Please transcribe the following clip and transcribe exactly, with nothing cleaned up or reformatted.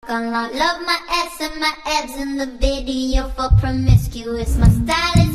gonna love my ass and my abs in the video for promiscuous. My style is